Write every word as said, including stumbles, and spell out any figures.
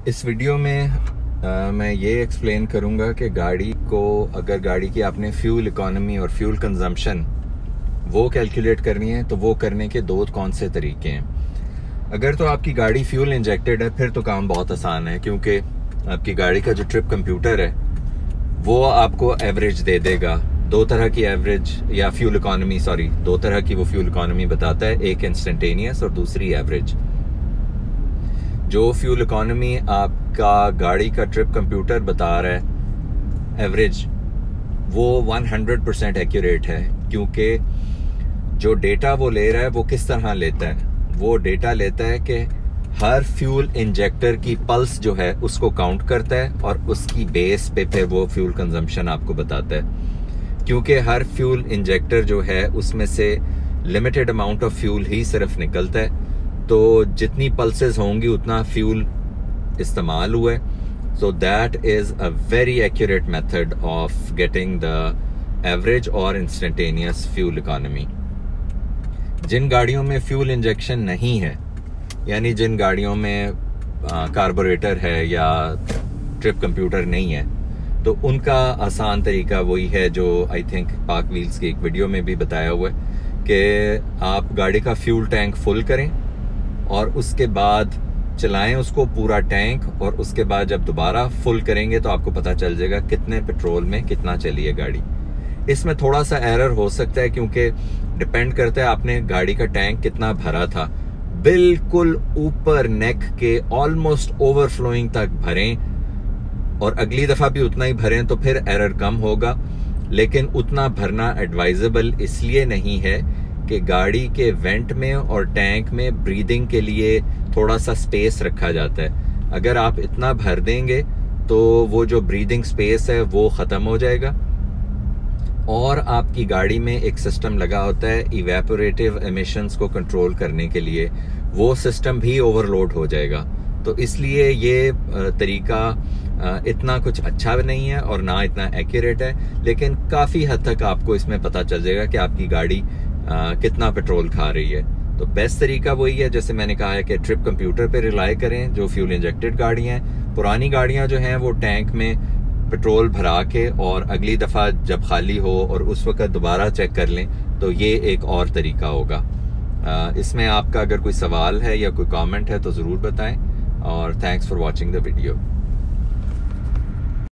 اس video میں آ, میں یہ ایکسپلین کروں گا کہ گاڑی کو اگر گاڑی کی آپ نے فیول اکانومی اور فیول کنزمپشن وہ کیلکولیٹ کرنی ہے تو وہ کرنے کے دو کون سے طریقے ہیں۔ اگر تو آپ کی گاڑی فیول انجیکٹڈ ہے پھر تو کام بہت آسان ہے، کیونکہ آپ کی گاڑی کا جو ٹرپ کمپیوٹر ہے وہ آپ کو ایوریج دے دے گا۔ دو طرح کی ایوریج یا فیول اکانومی سوری دو طرح کی وہ فیول اکانومی بتاتا ہے، ایک انسٹنٹینیس اور دوسری ایوریج۔ جو فیول اکانومی آپ کا گاڑی کا ٹرپ کمپیوٹر بتا رہا ہے ایوریج، وہ ہنڈریڈ پرسینٹ ایکوریٹ ہے، کیونکہ جو ڈیٹا وہ لے رہا ہے وہ کس طرح لیتا ہے؟ وہ ڈیٹا لیتا ہے کہ ہر فیول انجیکٹر کی پلس جو ہے اس کو کاؤنٹ کرتا ہے اور اس کی بیس پہ پھر وہ فیول کنزمپشن آپ کو بتاتا ہے۔ کیونکہ ہر فیول انجیکٹر جو ہے اس میں سے لمیٹڈ اماؤنٹ آف فیول ہی صرف نکلتا ہے، تو جتنی پلسز ہوں گی اتنا فیول استعمال ہوا ہے۔ So that is a very accurate method of getting the average اور انسٹنٹینیس فیول اکانومی۔ جن گاڑیوں میں فیول انجیکشن نہیں ہے، یعنی جن گاڑیوں میں کاربوریٹر ہے یا ٹرپ کمپیوٹر نہیں ہے، تو ان کا آسان طریقہ وہی ہے جو آئی تھنک پاک ویلز کی ایک ویڈیو میں بھی بتایا ہوا ہے کہ آپ گاڑی کا فیول ٹینک فل کریں اور اس کے بعد چلائیں اس کو پورا ٹینک، اور اس کے بعد جب دوبارہ فل کریں گے تو آپ کو پتہ چل جائے گا کتنے پیٹرول میں کتنا چلی ہے گاڑی۔ اس میں تھوڑا سا ایرر ہو سکتا ہے کیونکہ ڈیپینڈ کرتا ہے آپ نے گاڑی کا ٹینک کتنا بھرا تھا۔ بالکل اوپر نیک کے آلموسٹ اوور فلوئنگ تک بھریں اور اگلی دفعہ بھی اتنا ہی بھریں تو پھر ایرر کم ہوگا، لیکن اتنا بھرنا ایڈوائزبل اس لیے نہیں ہے کہ گاڑی کے وینٹ میں اور ٹینک میں بریدنگ کے لیے تھوڑا سا سپیس رکھا جاتا ہے۔ اگر آپ اتنا بھر دیں گے تو وہ جو بریدنگ سپیس ہے وہ ختم ہو جائے گا، اور آپ کی گاڑی میں ایک سسٹم لگا ہوتا ہے ایویپوریٹو ایمیشنز کو کنٹرول کرنے کے لیے، وہ سسٹم بھی اوور لوڈ ہو جائے گا۔ تو اس لیے یہ طریقہ اتنا کچھ اچھا نہیں ہے اور نہ اتنا ایکوریٹ ہے، لیکن کافی حد تک آپ کو اس میں پتہ چل جائے گا کہ آپ کی گاڑی کتنا پیٹرول کھا رہی ہے۔ تو بیسٹ طریقہ وہی ہے جیسے میں نے کہا ہے کہ ٹرپ کمپیوٹر پہ ریلائی کریں جو فیول انجیکٹڈ گاڑیاں ہیں۔ پرانی گاڑیاں جو ہیں وہ ٹینک میں پیٹرول بھرا کے اور اگلی دفعہ جب خالی ہو اور اس وقت دوبارہ چیک کر لیں، تو یہ ایک اور طریقہ ہوگا۔ اس میں آپ کا اگر کوئی سوال ہے یا کوئی کامنٹ ہے تو ضرور بتائیں، اور thanks for watching the video.